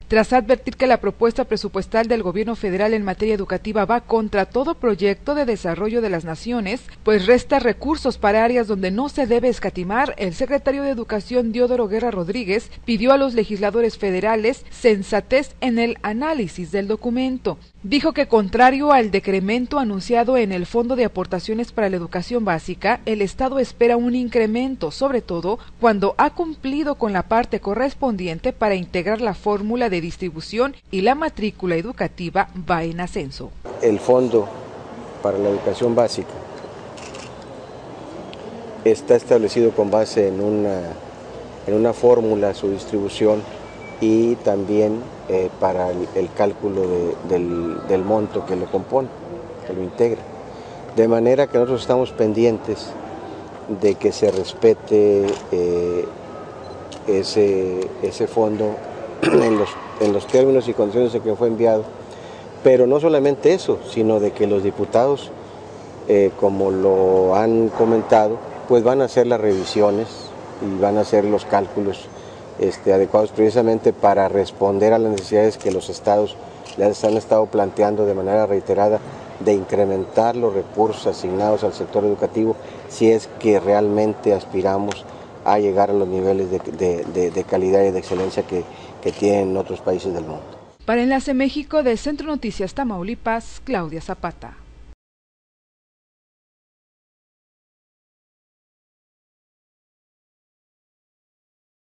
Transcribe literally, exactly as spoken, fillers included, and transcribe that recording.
tras advertir que la propuesta presupuestal del gobierno federal en materia educativa va contra todo proyecto de desarrollo de las naciones, pues resta recursos para áreas donde no se debe escatimar. El secretario de Educación, Diodoro Guerra Rodríguez, pidió a los legisladores federales sensatez en el análisis del documento. Dijo que contrario al decremento anunciado en el Fondo de Aportaciones para la Educación Básica, el Estado espera un incremento, sobre todo cuando ha cumplido con la parte correspondiente para integrar la fórmula de distribución y la matrícula educativa va en ascenso. El Fondo para la Educación Básica está establecido con base en una, en una fórmula, su distribución, y también eh, para el, el cálculo de, del, del monto que lo compone, que lo integra. De manera que nosotros estamos pendientes de que se respete eh, ese, ese fondo en los, en los términos y condiciones en que fue enviado, pero no solamente eso, sino de que los diputados, eh, como lo han comentado, pues van a hacer las revisiones y van a hacer los cálculos Este, adecuados precisamente para responder a las necesidades que los estados les han estado planteando de manera reiterada de incrementar los recursos asignados al sector educativo si es que realmente aspiramos a llegar a los niveles de, de, de, de calidad y de excelencia que, que tienen otros países del mundo. Para Enlace México, de Centro Noticias Tamaulipas, Claudia Zapata.